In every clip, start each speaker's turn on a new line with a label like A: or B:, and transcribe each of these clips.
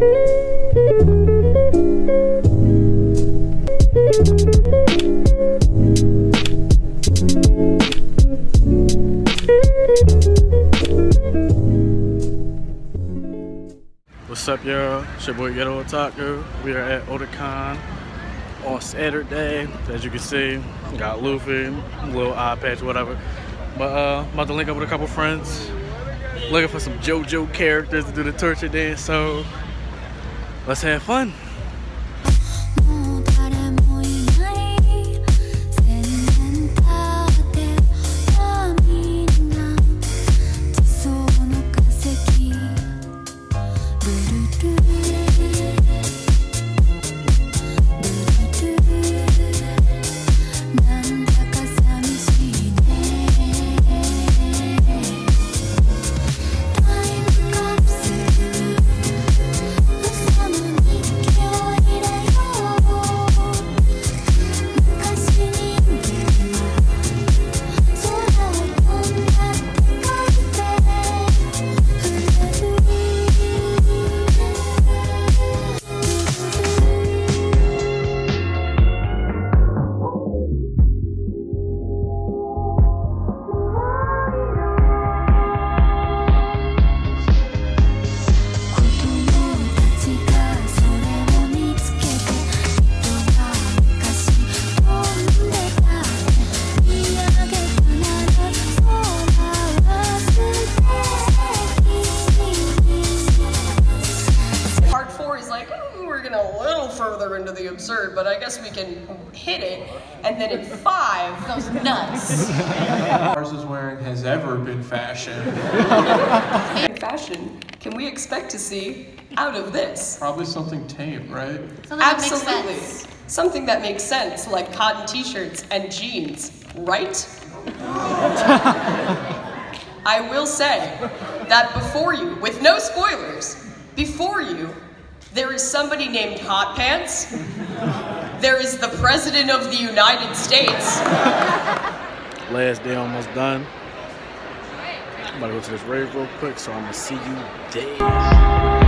A: What's up, y'all? It's your boy Otaku. We are at Otakon on Saturday. As you can see, got Luffy, little eye patch, whatever. But I'm about to link up with a couple friends, looking for some JoJo characters to do the torture dance. So let's have fun.
B: Further into the absurd, but I guess we can hit it, and then in 5 goes nuts.
C: Ours is wearing has ever been fashion.
B: Fashion, can we expect to see out of this?
C: Probably something tame, right?
D: Something
B: Absolutely.
D: That makes sense.
B: Something that makes sense, like cotton t-shirts and jeans, right? I will say that before you, with no spoilers, before you, there is somebody named Hot Pants. There is the President of the United States.
A: Last day almost done. I'm about to go to this rave real quick, so I'm gonna see you there.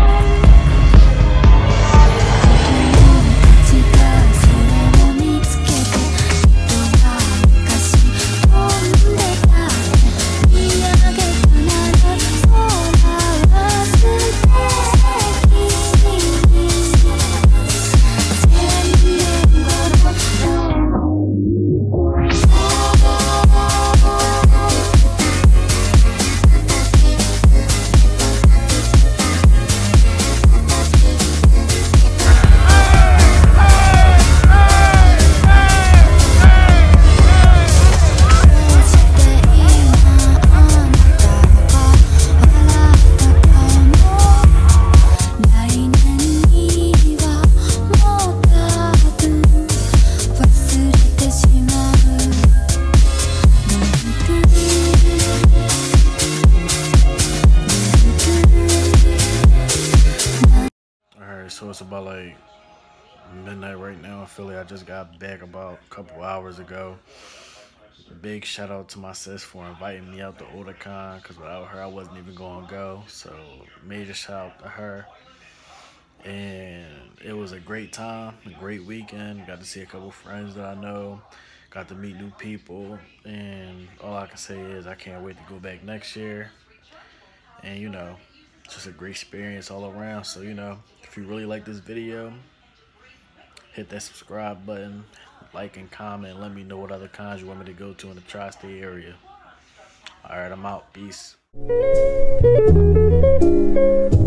A: So it's about like midnight right now in Philly. I just got back about a couple hours ago. Big shout out to my sis for inviting me out to Otakon, because without her I wasn't even going to go. So major shout out to her. And it was a great time, a great weekend. Got to see a couple friends that I know. Got to meet new people. And all I can say is I can't wait to go back next year. And you know, just a great experience all around. So, you know, if you really like this video, hit that subscribe button, like and comment, let me know what other cons you want me to go to in the tri-state area. Alright, I'm out. Peace.